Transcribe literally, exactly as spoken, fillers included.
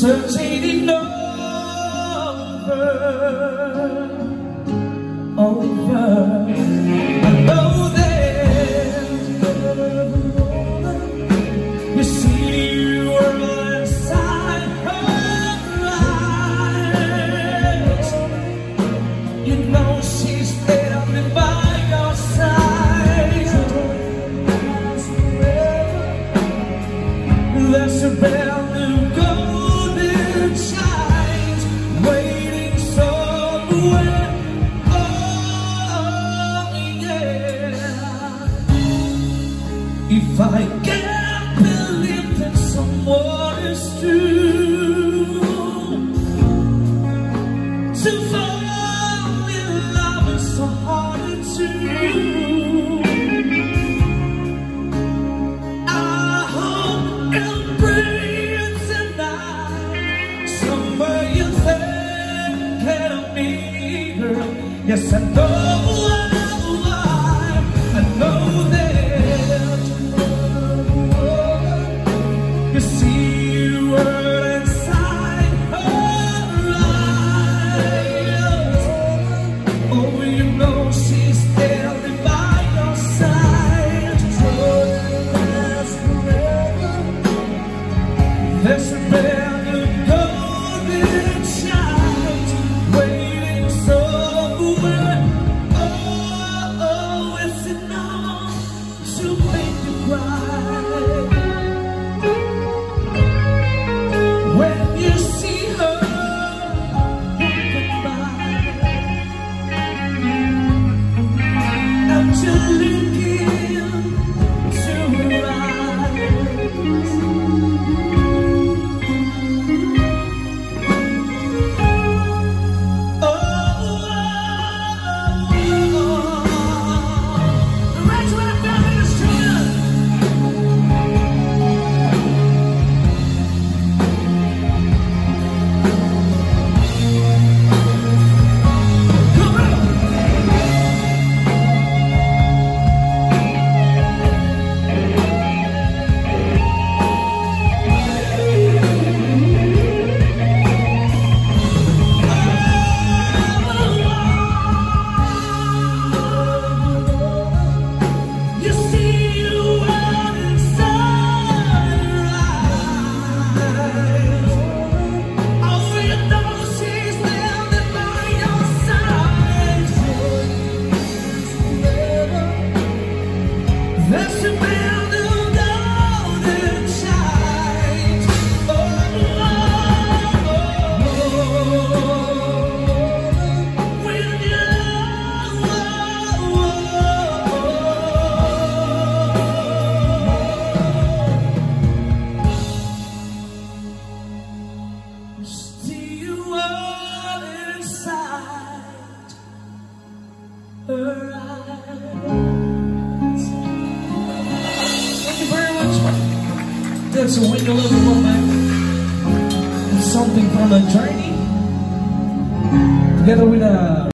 searching it over, over. I know there's never more. You see you were inside her eyes. You know she's standing by your side. That's a brand new golden child waiting somewhere. Oh yeah. If I can't believe that someone is true, to fall in love is so hard to do. I hope and pray tonight somewhere you think of me, girl. Yes, I know, I, I know that you see you were inside her eyes. Oh, you know she's standing by your side. There's a brand new golden child waiting somewhere. Oh, oh, is it enough to make you cry when you see her walking by and you look into her eyes? That's a brand new golden child. Oh, oh, oh. When you see you all inside her eyes. That's a Wiggle of a Woman. Something from a journey together with a